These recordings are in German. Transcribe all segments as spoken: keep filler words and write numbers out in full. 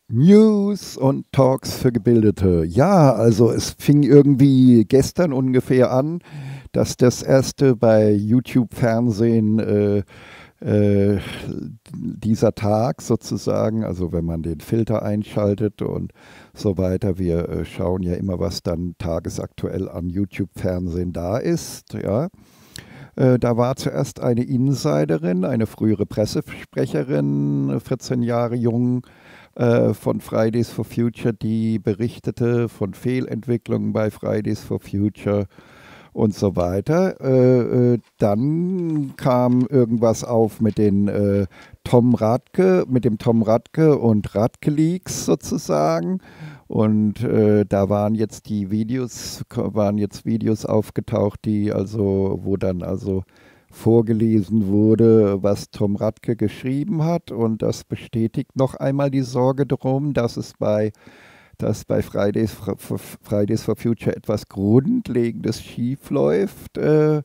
News und Talks für Gebildete. Ja, also es fing irgendwie gestern ungefähr an, dass das erste bei YouTube-Fernsehen äh, äh, dieser Tag sozusagen, also wenn man den Filter einschaltet und so weiter, wir äh, schauen ja immer, was dann tagesaktuell an YouTube-Fernsehen da ist, ja. Äh, Da war zuerst eine Insiderin, eine frühere Pressesprecherin, vierzehn Jahre jung, äh, von Fridays for Future, die berichtete von Fehlentwicklungen bei Fridays for Future und so weiter. Äh, äh, dann kam irgendwas auf mit den äh, Tom Radke, mit dem Tom Radke und Radke Leaks sozusagen. Und äh, da waren jetzt die Videos, waren jetzt Videos aufgetaucht, die also, wo dann also vorgelesen wurde, was Tom Radke geschrieben hat. Und das bestätigt noch einmal die Sorge darum, dass es bei, dass bei Fridays for, Fridays for Future etwas Grundlegendes schiefläuft. Äh,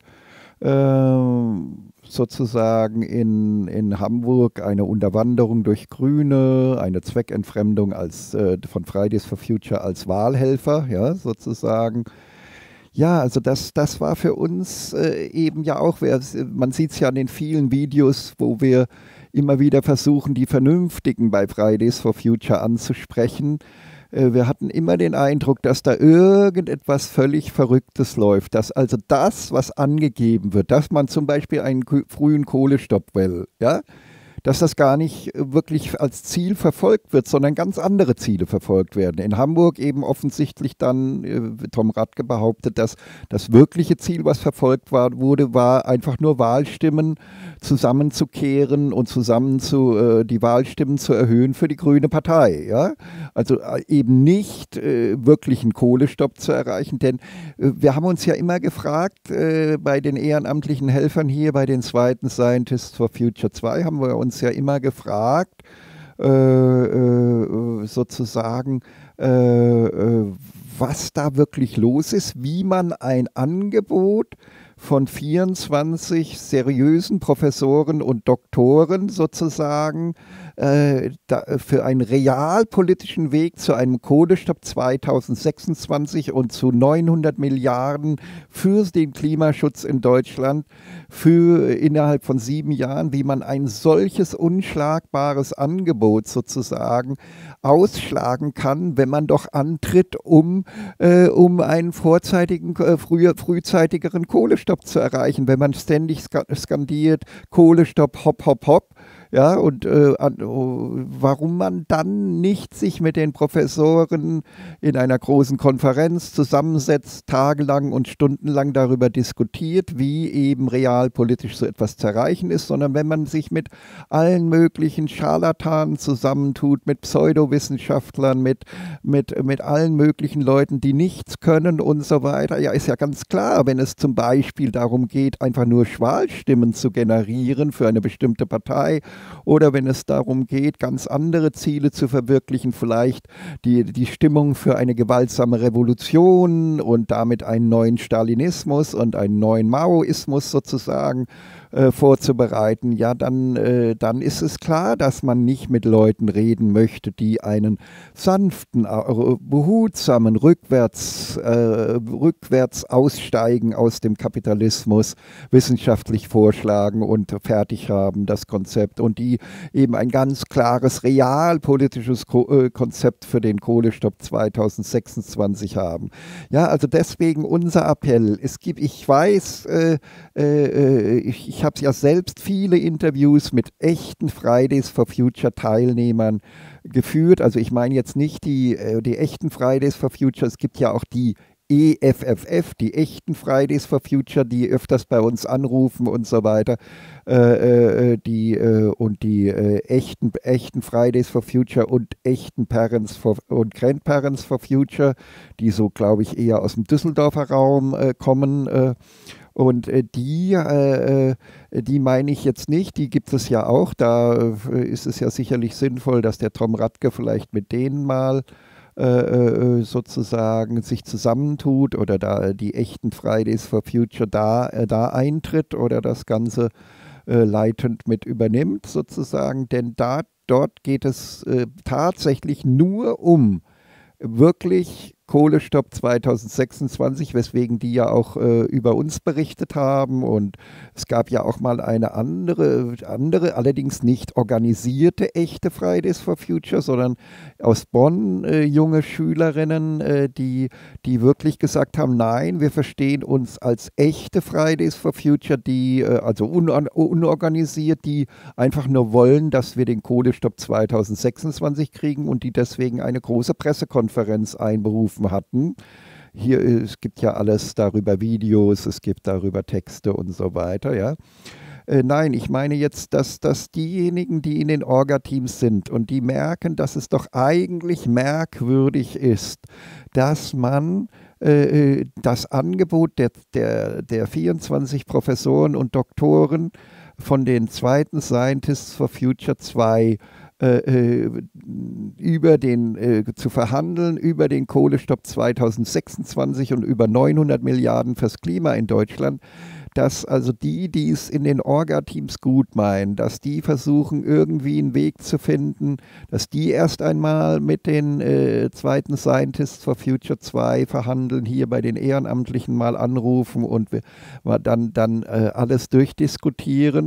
äh, sozusagen in, in Hamburg eine Unterwanderung durch Grüne, eine Zweckentfremdung als, äh, von Fridays for Future als Wahlhelfer, ja, sozusagen. Ja, also das, das war für uns äh, eben ja auch, wer- man sieht es ja an den vielen Videos, wo wir immer wieder versuchen, die Vernünftigen bei Fridays for Future anzusprechen. Äh, wir hatten immer den Eindruck, dass da irgendetwas völlig Verrücktes läuft, dass also das, was angegeben wird, dass man zum Beispiel einen ko- frühen Kohlestopp will, ja, dass das gar nicht äh, wirklich als Ziel verfolgt wird, sondern ganz andere Ziele verfolgt werden. In Hamburg eben offensichtlich dann, äh, Tom Radke behauptet, dass das wirkliche Ziel, was verfolgt war, wurde, war einfach nur Wahlstimmen zusammenzukehren und zusammen zu, äh, die Wahlstimmen zu erhöhen für die Grüne Partei. Ja? Also äh, eben nicht äh, wirklich einen Kohlestopp zu erreichen, denn äh, wir haben uns ja immer gefragt, äh, bei den ehrenamtlichen Helfern hier, bei den zweiten Scientists for Future zwei, haben wir uns ja immer gefragt, äh, äh, sozusagen, äh, äh, was da wirklich los ist, wie man ein Angebot von vierundzwanzig seriösen Professoren und Doktoren sozusagen äh, da, für einen realpolitischen Weg zu einem Kohlestopp zweitausendsechsundzwanzig und zu neunhundert Milliarden für den Klimaschutz in Deutschland für innerhalb von sieben Jahren, wie man ein solches unschlagbares Angebot sozusagen ausschlagen kann, wenn man doch antritt, um, äh, um einen vorzeitigen, äh, früher, frühzeitigeren Kohlestopp zu erreichen. Wenn man ständig skandiert, Kohlestopp, hopp, hopp, hopp, ja, und äh, an, oh, warum man dann nicht sich mit den Professoren in einer großen Konferenz zusammensetzt, tagelang und stundenlang darüber diskutiert, wie eben realpolitisch so etwas zu erreichen ist, sondern wenn man sich mit allen möglichen Scharlatanen zusammentut, mit Pseudowissenschaftlern, mit, mit, mit allen möglichen Leuten, die nichts können und so weiter. Ja, ist ja ganz klar, wenn es zum Beispiel darum geht, einfach nur Wahlstimmen zu generieren für eine bestimmte Partei, oder wenn es darum geht, ganz andere Ziele zu verwirklichen, vielleicht die, die Stimmung für eine gewaltsame Revolution und damit einen neuen Stalinismus und einen neuen Maoismus sozusagen äh, vorzubereiten, ja, dann, äh, dann ist es klar, dass man nicht mit Leuten reden möchte, die einen sanften, äh, behutsamen rückwärts, äh, rückwärts aussteigen aus dem Kapitalismus wissenschaftlich vorschlagen und fertig haben, das Konzept, und die eben ein ganz klares realpolitisches Ko äh, Konzept für den Kohlestopp zweitausendsechsundzwanzig haben. Ja, also deswegen unser Appell. Es gibt, ich weiß, äh, äh, ich, ich habe ja selbst viele Interviews mit echten Fridays for Future Teilnehmern geführt. Also ich meine jetzt nicht die, äh, die echten Fridays for Future, es gibt ja auch die E F F F, die echten Fridays for Future, die öfters bei uns anrufen und so weiter, äh, äh, die, äh, und die äh, echten, echten Fridays for Future und echten Parents for, und Grandparents for Future, die so, glaube ich, eher aus dem Düsseldorfer Raum äh, kommen. Äh, und äh, die, äh, äh, die meine ich jetzt nicht, die gibt es ja auch. Da äh, ist es ja sicherlich sinnvoll, dass der Tom Radke vielleicht mit denen mal äh, äh, sozusagen sich zusammentut oder da die echten Fridays for Future da, äh, da eintritt oder das Ganze äh, leitend mit übernimmt sozusagen, denn da dort geht es äh, tatsächlich nur um wirklich Kohlestopp zweitausendsechsundzwanzig, weswegen die ja auch äh, über uns berichtet haben. Und es gab ja auch mal eine andere, andere, allerdings nicht organisierte echte Fridays for Future, sondern aus Bonn äh, junge Schülerinnen, äh, die, die wirklich gesagt haben, nein, wir verstehen uns als echte Fridays for Future, die äh, also un unorganisiert, die einfach nur wollen, dass wir den Kohlestopp zweitausendsechsundzwanzig kriegen und die deswegen eine große Pressekonferenz einberufen hatten. Hier, es gibt ja alles darüber Videos, es gibt darüber Texte und so weiter, ja. Äh, nein, ich meine jetzt, dass, dass diejenigen, die in den Orga-Teams sind und die merken, dass es doch eigentlich merkwürdig ist, dass man äh, das Angebot der, der, der vierundzwanzig Professoren und Doktoren von den zweiten Scientists for Future zwei Äh, über den, äh, zu verhandeln über den Kohlestopp zweitausendsechsundzwanzig und über neunhundert Milliarden fürs Klima in Deutschland, dass also die, die es in den Orga-Teams gut meinen, dass die versuchen, irgendwie einen Weg zu finden, dass die erst einmal mit den äh, zweiten Scientists for Future zwei verhandeln, hier bei den Ehrenamtlichen mal anrufen und wir, dann, dann äh, alles durchdiskutieren.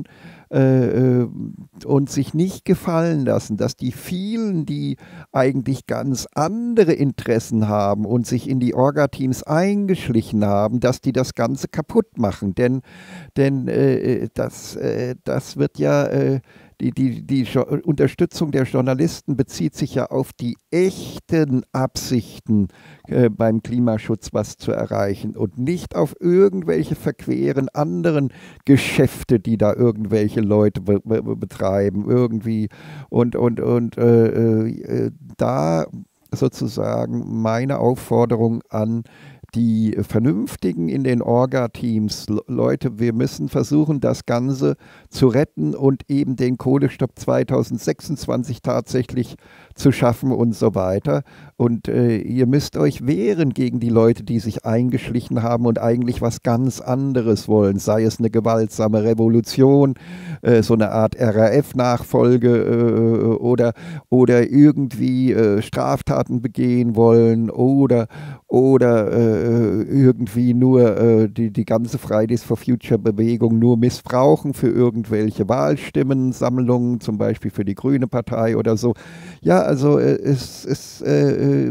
Äh, und sich nicht gefallen lassen, dass die vielen, die eigentlich ganz andere Interessen haben und sich in die Orga-Teams eingeschlichen haben, dass die das Ganze kaputt machen. Denn, denn äh, das, äh, das wird ja, äh, die, die, die Unterstützung der Journalisten bezieht sich ja auf die echten Absichten äh, beim Klimaschutz was zu erreichen und nicht auf irgendwelche verqueren anderen Geschäfte, die da irgendwelche Leute be be betreiben irgendwie. Und, und, und äh, äh, da sozusagen meine Aufforderung an die Vernünftigen in den Orga-Teams, Leute, wir müssen versuchen, das Ganze zu retten und eben den Kohlestopp zweitausendsechsundzwanzig tatsächlich zu schaffen und so weiter. Und äh, ihr müsst euch wehren gegen die Leute, die sich eingeschlichen haben und eigentlich was ganz anderes wollen, sei es eine gewaltsame Revolution, äh, so eine Art R A F-Nachfolge äh, oder, oder irgendwie äh, Straftaten begehen wollen oder, oder äh, irgendwie nur äh, die, die ganze Fridays for Future Bewegung nur missbrauchen für irgendwelche Wahlstimmensammlungen, zum Beispiel für die Grüne Partei oder so. Ja, also äh, es ist, äh,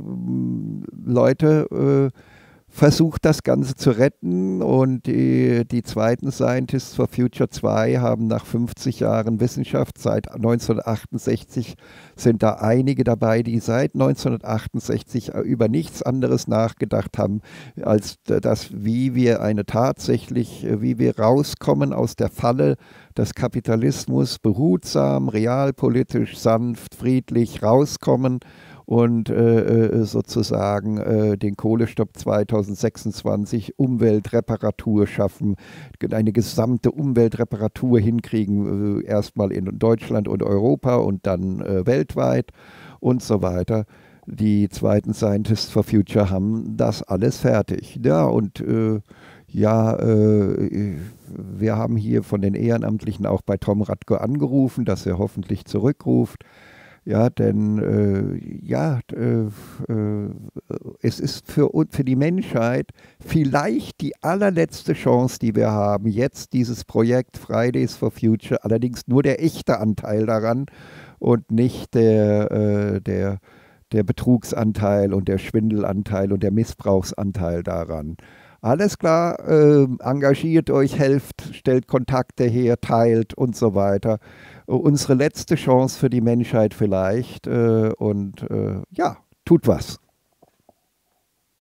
Leute, äh, versucht das Ganze zu retten und die, die zweiten Scientists for Future zwei haben nach fünfzig Jahren Wissenschaft, seit neunzehnhundertachtundsechzig sind da einige dabei, die seit neunzehnhundertachtundsechzig über nichts anderes nachgedacht haben, als das, wie wir eine tatsächlich, wie wir rauskommen aus der Falle des Kapitalismus, behutsam, realpolitisch, sanft, friedlich rauskommen und äh, sozusagen äh, den Kohlestopp zweitausendsechsundzwanzig Umweltreparatur schaffen, eine gesamte Umweltreparatur hinkriegen, äh, erstmal in Deutschland und Europa und dann äh, weltweit und so weiter. Die zweiten Scientists for Future haben das alles fertig. Ja, und äh, ja, äh, wir haben hier von den Ehrenamtlichen auch bei Tom Radko angerufen, dass er hoffentlich zurückruft. Ja, denn äh, ja, äh, äh, es ist für, für die Menschheit vielleicht die allerletzte Chance, die wir haben, jetzt dieses Projekt Fridays for Future, allerdings nur der echte Anteil daran und nicht der, äh, der, der Betrugsanteil und der Schwindelanteil und der Missbrauchsanteil daran. Alles klar, äh, engagiert euch, helft, stellt Kontakte her, teilt und so weiter. Unsere letzte Chance für die Menschheit vielleicht äh, und äh, ja, tut was.